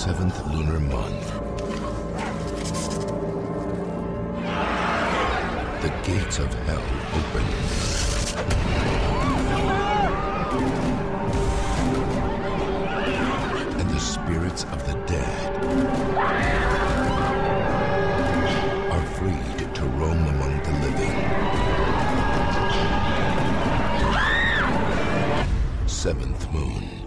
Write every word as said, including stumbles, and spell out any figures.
seventh lunar month, the gates of hell open. And the spirits of the dead are freed to roam among the living. Seventh moon.